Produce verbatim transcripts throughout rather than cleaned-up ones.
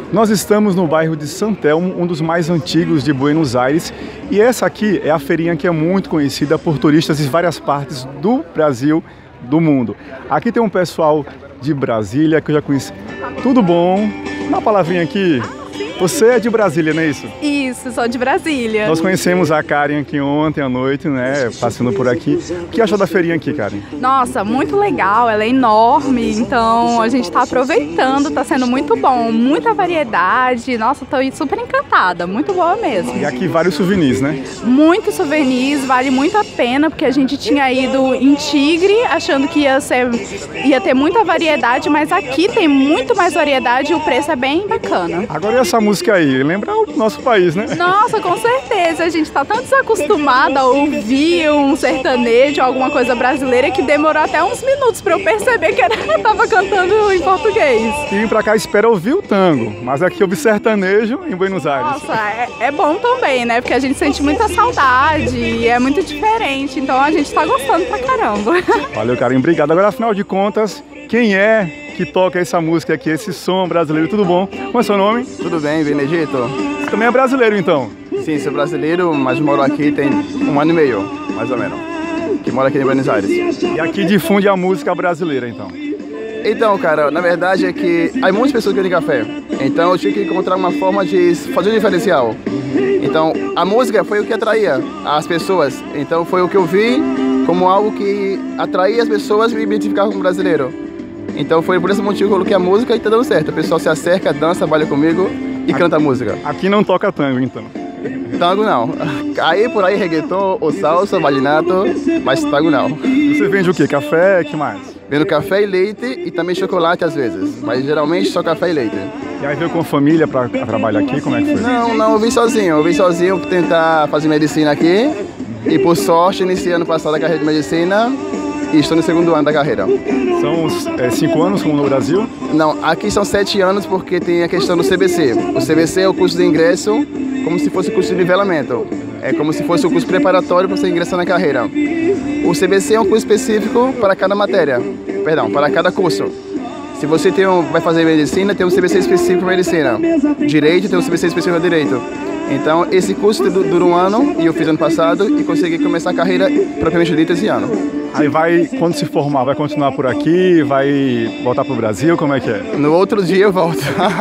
Nós estamos no bairro de San Telmo, um dos mais antigos de Buenos Aires, e essa aqui é a feirinha que é muito conhecida por turistas de várias partes do Brasil, do mundo. Aqui tem um pessoal de Brasília que eu já conheci. Tudo bom? Dá uma palavrinha aqui. Você é de Brasília, não é isso? Isso, sou de Brasília. Nós conhecemos a Karen aqui ontem à noite, né? Passando por aqui. O que achou da feirinha aqui, Karen? Nossa, muito legal, ela é enorme, então a gente está aproveitando, está sendo muito bom, muita variedade. Nossa, estou super encantada, muito boa mesmo. E aqui vários souvenirs, né? Muitos souvenirs, vale muito a pena, porque a gente tinha ido em Tigre, achando que ia ser, ia ter muita variedade, mas aqui tem muito mais variedade e o preço é bem bacana. Agora e essa música aí? Lembra o nosso país, né? Nossa, com certeza. A gente tá tão desacostumada a ouvir um sertanejo, alguma coisa brasileira, que demorou até uns minutos pra eu perceber que eu tava cantando em português. E vim pra cá espera ouvir o tango, mas aqui ouvi sertanejo em Buenos Aires. Nossa, é, é bom também, né? Porque a gente sente muita saudade e é muito diferente, então a gente tá gostando pra caramba. Valeu, Karen, obrigado. Agora, afinal de contas, quem é que toca essa música aqui, esse som brasileiro? Tudo bom? Como é seu nome? Tudo bem, Benedito? Você também é brasileiro, então? Sim, sou brasileiro, mas moro aqui tem um ano e meio, mais ou menos, que moro aqui em Buenos Aires. E aqui difunde a música brasileira, então? Então, cara, na verdade é que há muitas pessoas que vendem café, então eu tinha que encontrar uma forma de fazer um diferencial. Então, a música foi o que atraía as pessoas, então foi o que eu vi como algo que atraía as pessoas e me identificava como brasileiro. Então foi por esse motivo que eu coloquei a música e tá dando certo. O pessoal se acerca, dança, trabalha comigo e aqui, canta a música. Aqui não toca tango, então? Tango não. Aí por aí reggaeton, ou salsa, vallenato, mas tango não. Você vende o quê? Café? Que mais? Vendo café e leite e também chocolate às vezes, mas geralmente só café e leite. E aí veio com a família para trabalhar aqui? Como é que foi? Não, não, eu vim sozinho. Eu vim sozinho para tentar fazer medicina aqui e por sorte iniciei ano passado a carreira de medicina. E estou no segundo ano da carreira. São é, cinco anos, como no Brasil? Não, aqui são sete anos porque tem a questão do C B C. O C B C é o curso de ingresso, como se fosse o curso de nivelamento. É como se fosse o curso preparatório para você ingressar na carreira. O C B C é um curso específico para cada matéria, perdão, para cada curso. Se você tem um, vai fazer medicina, tem um C B C específico para medicina. Direito, tem um C B C específico para direito. Então, esse curso dura um ano, e eu fiz ano passado, e consegui começar a carreira propriamente dita esse ano. Aí vai, quando se formar, vai continuar por aqui, vai voltar para o Brasil, como é que é? No outro dia eu volto.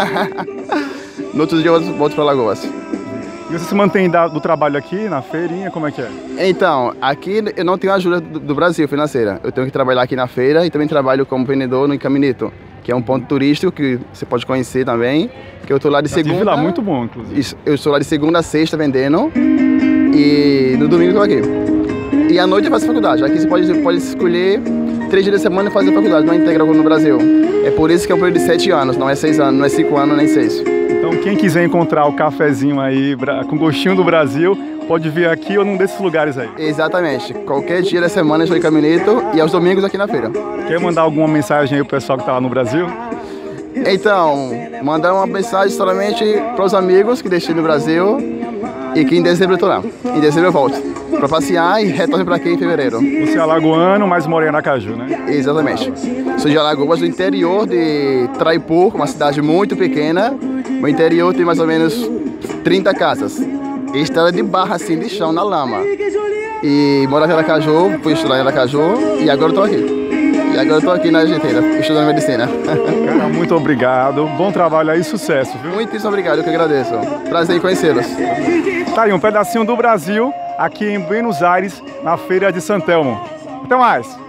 No outro dia eu volto para Lagoas. E você se mantém da, do trabalho aqui, na feirinha, como é que é? Então, aqui eu não tenho ajuda do, do Brasil financeira. Eu tenho que trabalhar aqui na feira e também trabalho como vendedor no Caminito, que é um ponto turístico que você pode conhecer também. Que eu estou lá de Já segunda. Tive lá, muito bom, inclusive. Isso, eu estou lá de segunda a sexta vendendo e no domingo eu estou aqui. E à noite eu faço faculdade. Aqui você pode, pode escolher três dias da semana e fazer faculdade, não é integral como no Brasil. É por isso que é um período de sete anos, não é seis anos, não é cinco anos, nem seis. Então quem quiser encontrar o cafezinho aí com gostinho do Brasil, pode vir aqui ou num desses lugares aí. Exatamente. Qualquer dia da semana eu estou em Caminito e aos domingos aqui na feira. Quer mandar alguma mensagem aí pro pessoal que está lá no Brasil? Então, mandar uma mensagem somente para os amigos que deixei no Brasil e que em dezembro eu estou lá. Em dezembro eu volto para passear e retorno para aqui em fevereiro. Você é alagoano, mas mora em Aracaju, né? Exatamente. Sou de Alagoas, do interior de Traipu, uma cidade muito pequena. O interior tem mais ou menos trinta casas. E estrada de barra, assim, de chão, na lama. E moro aqui em Aracaju, fui estudar em Aracaju e agora estou aqui. E agora eu estou aqui na Argentina, estudando medicina. Cara, muito obrigado. Bom trabalho aí, sucesso, viu? Muitíssimo obrigado, eu que agradeço. Prazer em conhecê-los. Tá aí, um pedacinho do Brasil, aqui em Buenos Aires, na Feira de San Telmo. Até mais!